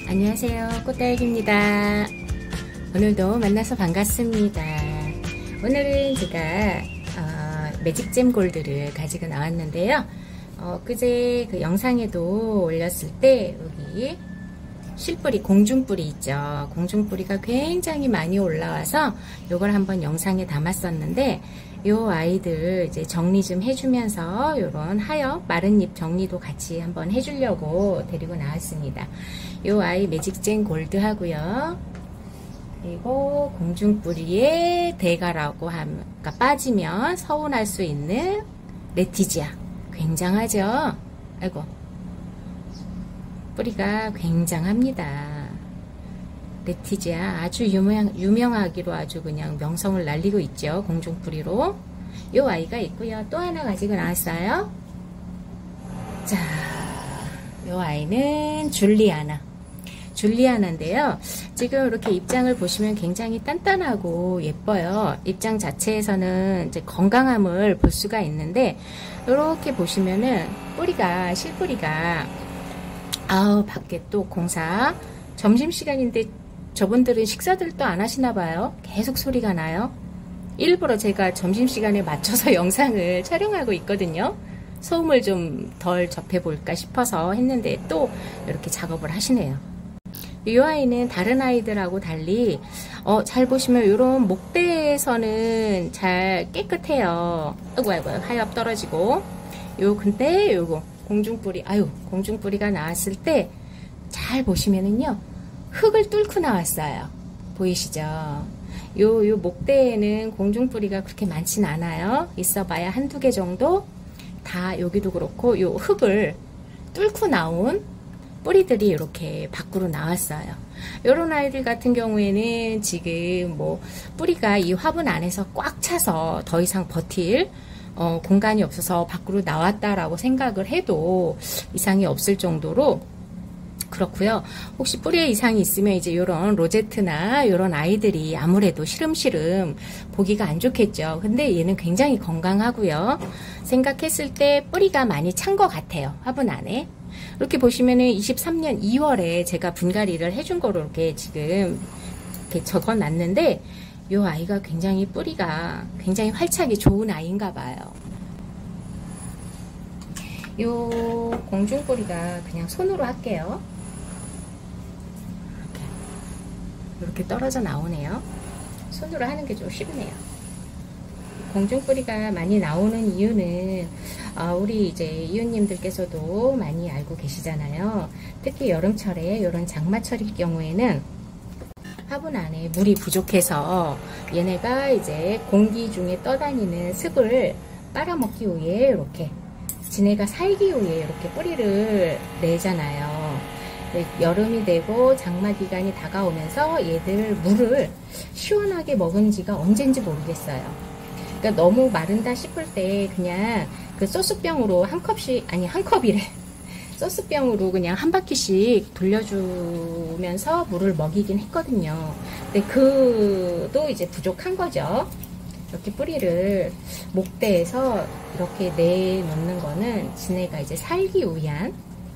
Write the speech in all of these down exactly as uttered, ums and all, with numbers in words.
안녕하세요, 꽃딸기입니다. 오늘도 만나서 반갑습니다. 오늘은 제가 어, 매직잼 골드를 가지고 나왔는데요. 어, 그제 그 영상에도 올렸을 때 여기 실뿌리, 공중뿌리 있죠. 공중뿌리가 굉장히 많이 올라와서 이걸 한번 영상에 담았었는데, 요 아이들 이제 정리 좀 해주면서 요런 하엽, 마른 잎 정리도 같이 한번 해주려고 데리고 나왔습니다. 요 아이 매직잼 골드 하고요. 그리고 공중뿌리의 대가라고 하면, 그러니까 빠지면 서운할 수 있는 레티지아. 굉장하죠? 아이고. 뿌리가 굉장합니다. 레티지아 아주 유명, 유명하기로 아주 그냥 명성을 날리고 있죠. 공중뿌리로. 요 아이가 있고요. 또 하나 가지고 나왔어요. 자, 요 아이는 줄리아나. 줄리아나인데요. 지금 이렇게 입장을 보시면 굉장히 단단하고 예뻐요. 입장 자체에서는 이제 건강함을 볼 수가 있는데, 이렇게 보시면은 뿌리가, 실뿌리가, 아우, 밖에 또 공사. 점심시간인데 저분들은 식사들도 안 하시나 봐요. 계속 소리가 나요. 일부러 제가 점심시간에 맞춰서 영상을 촬영하고 있거든요. 소음을 좀 덜 접해볼까 싶어서 했는데 또 이렇게 작업을 하시네요. 이 아이는 다른 아이들하고 달리 어, 잘 보시면 이런 목대에서는 잘 깨끗해요. 아이고 아이고 하엽 떨어지고. 요 근데 요거 공중뿌리, 아유 공중뿌리가 나왔을 때 잘 보시면은요 흙을 뚫고 나왔어요. 보이시죠? 요, 요 목대에는 공중뿌리가 그렇게 많진 않아요. 있어봐야 한두 개 정도. 다 여기도 그렇고 요 흙을 뚫고 나온 뿌리들이 이렇게 밖으로 나왔어요. 요런 아이들 같은 경우에는 지금 뭐 뿌리가 이 화분 안에서 꽉 차서 더 이상 버틸 어, 공간이 없어서 밖으로 나왔다라고 생각을 해도 이상이 없을 정도로 그렇고요. 혹시 뿌리에 이상이 있으면 이제 요런 로제트나 요런 아이들이 아무래도 시름시름 보기가 안 좋겠죠. 근데 얘는 굉장히 건강하고요. 생각했을 때 뿌리가 많이 찬 것 같아요. 화분 안에. 이렇게 보시면은 이십삼 년 이월에 제가 분갈이를 해준 거로 이렇게 지금 이렇게 적어 놨는데, 요 아이가 굉장히 뿌리가 굉장히 활착이 좋은 아이인가 봐요. 요 공중뿌리가 그냥 손으로 할게요. 이렇게, 이렇게 떨어져 나오네요. 손으로 하는 게 좀 쉽네요. 공중뿌리가 많이 나오는 이유는 어, 우리 이제 이웃님들께서도 많이 알고 계시잖아요. 특히 여름철에 이런 장마철일 경우에는 화분 안에 물이 부족해서 얘네가 이제 공기 중에 떠다니는 습을 빨아먹기 위해 이렇게 지네가 살기 위해 이렇게 뿌리를 내잖아요. 여름이 되고 장마 기간이 다가오면서 얘들 물을 시원하게 먹은 지가 언젠지 모르겠어요. 그러니까 너무 마른다 싶을 때 그냥 그 소스병으로 한 컵씩, 아니 한 컵이래. 소스병으로 그냥 한 바퀴씩 돌려주면서 물을 먹이긴 했거든요. 근데 그도 이제 부족한 거죠. 이렇게 뿌리를 목대에서 이렇게 내놓는 거는 지네가 이제 살기 위한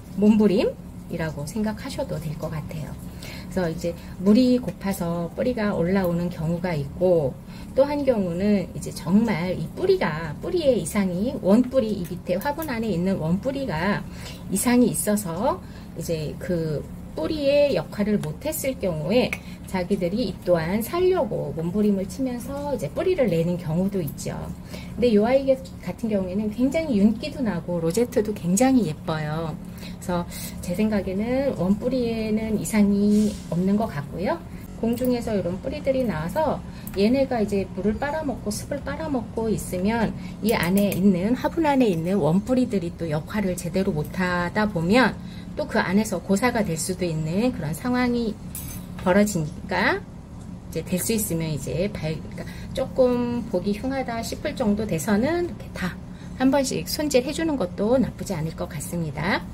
몸부림이라고 생각하셔도 될 것 같아요. 그래서 이제 물이 고파서 뿌리가 올라오는 경우가 있고, 또 한 경우는 이제 정말 이 뿌리가, 뿌리에 이상이, 원뿌리, 이 밑에 화분 안에 있는 원뿌리가 이상이 있어서 이제 그 뿌리의 역할을 못했을 경우에 자기들이 이 또한 살려고 몸부림을 치면서 이제 뿌리를 내는 경우도 있죠. 근데 이 아이 같은 경우에는 굉장히 윤기도 나고 로제트도 굉장히 예뻐요. 그래서 제 생각에는 원뿌리에는 이상이 없는 것 같고요. 공중에서 이런 뿌리들이 나와서 얘네가 이제 물을 빨아먹고 습을 빨아먹고 있으면 이 안에 있는, 화분 안에 있는 원뿌리들이 또 역할을 제대로 못하다 보면 또 그 안에서 고사가 될 수도 있는 그런 상황이 벌어지니까 이제 될 수 있으면 이제 발, 그러니까 조금 보기 흉하다 싶을 정도 돼서는 이렇게 다 한 번씩 손질 해주는 것도 나쁘지 않을 것 같습니다.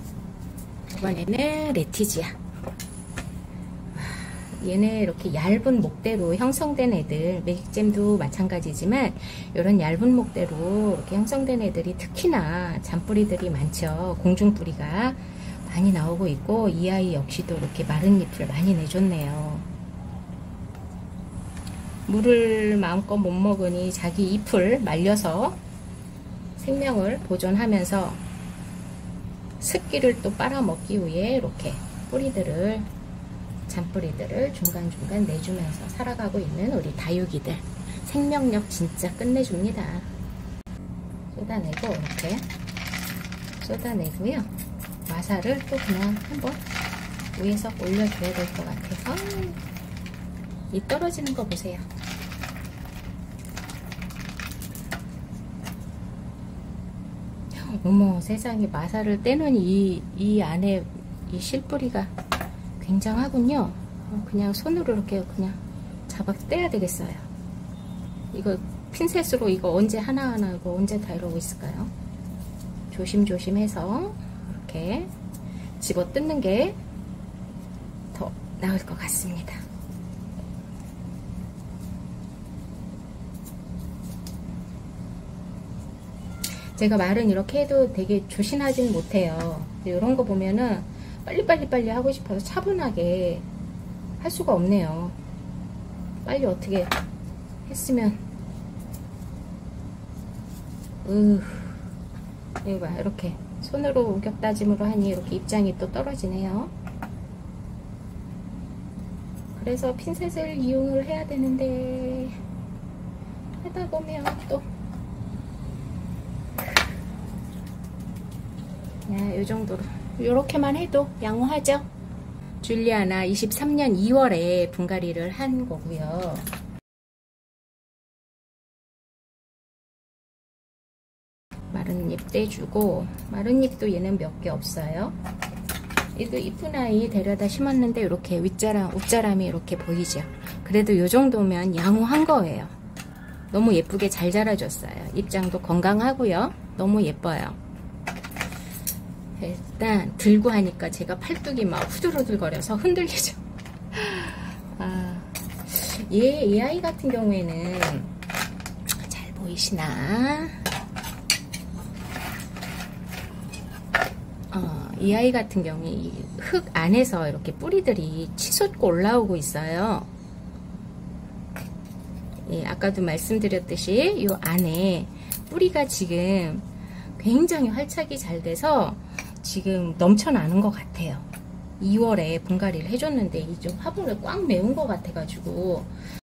이번에는 레티지아. 얘네 이렇게 얇은 목대로 형성된 애들, 매직잼도 마찬가지지만 이런 얇은 목대로 이렇게 형성된 애들이 특히나 잔뿌리들이 많죠. 공중뿌리가 많이 나오고 있고, 이 아이 역시도 이렇게 마른 잎을 많이 내줬네요. 물을 마음껏 못 먹으니 자기 잎을 말려서 생명을 보존하면서 습기를 또 빨아먹기 위해 이렇게 뿌리들을, 잔뿌리들을 중간중간 내주면서 살아가고 있는 우리 다육이들. 생명력 진짜 끝내줍니다. 쏟아내고 이렇게 쏟아내고요. 와사를 또 그냥 한번 위에서 올려줘야 될 것 같아서. 이 떨어지는 거 보세요. 어머 세상에, 마사를 떼는 이, 이 안에 이 실뿌리가 굉장하군요. 그냥 손으로 이렇게 그냥 잡아 떼야 되겠어요. 이거 핀셋으로 이거 언제 하나하나 이거 언제 다 이러고 있을까요? 조심조심 해서 이렇게 집어 뜯는 게 더 나을 것 같습니다. 제가 말은 이렇게 해도 되게 조신하진 못해요. 이런 거 보면은 빨리빨리 빨리 하고 싶어서 차분하게 할 수가 없네요. 빨리 어떻게 했으면. 으, 이거 봐, 이렇게 손으로 우격다짐으로 하니 이렇게 입장이 또 떨어지네요. 그래서 핀셋을 이용을 해야 되는데 하다 보면 또 이 정도로 이렇게만 해도 양호하죠. 줄리아나 이십삼 년 이월에 분갈이를 한 거고요. 마른 잎 떼주고, 마른 잎도 얘는 몇 개 없어요. 얘도 이쁜 아이 데려다 심었는데 이렇게 윗자람, 웃자람이 이렇게 보이죠. 그래도 이 정도면 양호한 거예요. 너무 예쁘게 잘 자라줬어요. 입장도 건강하고요. 너무 예뻐요. 일단 들고 하니까 제가 팔뚝이 막 후들후들거려서 흔들리죠. 아, 얘, 이 아이 같은 경우에는 잘 보이시나? 어, 이 아이 같은 경우에 흙 안에서 이렇게 뿌리들이 치솟고 올라오고 있어요. 예, 아까도 말씀드렸듯이 이 안에 뿌리가 지금 굉장히 활착이 잘 돼서 지금 넘쳐나는 것 같아요. 이월에 분갈이를 해줬는데 이제 화분을 꽉 메운 것 같아가지고,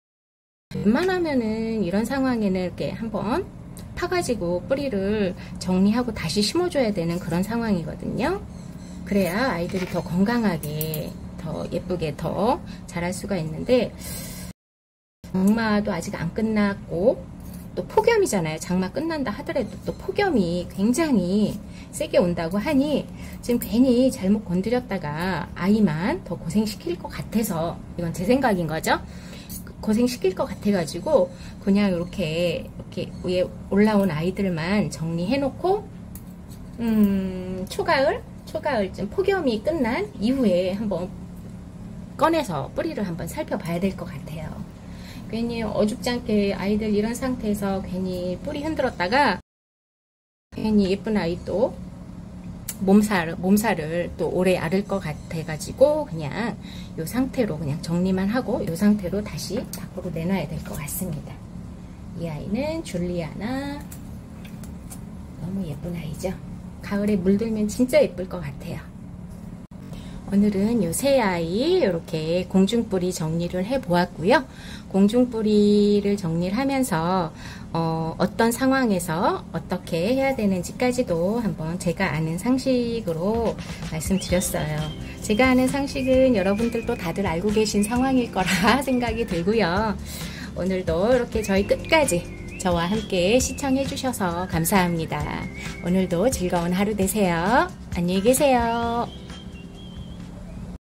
웬만하면은 이런 상황에는 이렇게 한번 파가지고 뿌리를 정리하고 다시 심어줘야 되는 그런 상황이거든요. 그래야 아이들이 더 건강하게, 더 예쁘게 더 자랄 수가 있는데, 장마도 아직 안 끝났고 또 폭염이잖아요. 장마 끝난다 하더라도 또 폭염이 굉장히 세게 온다고 하니 지금 괜히 잘못 건드렸다가 아이만 더 고생시킬 것 같아서, 이건 제 생각인 거죠. 고생시킬 것 같아가지고 그냥 이렇게 이렇게 위에 올라온 아이들만 정리해 놓고, 음, 초가을 초가을쯤 폭염이 끝난 이후에 한번 꺼내서 뿌리를 한번 살펴봐야 될 것 같아요. 괜히 어줍지 않게 아이들 이런 상태에서 괜히 뿌리 흔들었다가 괜히 예쁜 아이 또 몸살, 몸살을 또 오래 앓을 것 같아가지고 그냥 이 상태로 그냥 정리만 하고 이 상태로 다시 밖으로 내놔야 될 것 같습니다. 이 아이는 줄리아나, 너무 예쁜 아이죠. 가을에 물들면 진짜 예쁠 것 같아요. 오늘은 요 새 아이 이렇게 공중뿌리 정리를 해 보았고요. 공중뿌리를 정리를 하면서 어, 어떤 상황에서 어떻게 해야 되는지까지도 한번 제가 아는 상식으로 말씀드렸어요. 제가 아는 상식은 여러분들도 다들 알고 계신 상황일 거라 생각이 들고요. 오늘도 이렇게 저희 끝까지 저와 함께 시청해 주셔서 감사합니다. 오늘도 즐거운 하루 되세요. 안녕히 계세요.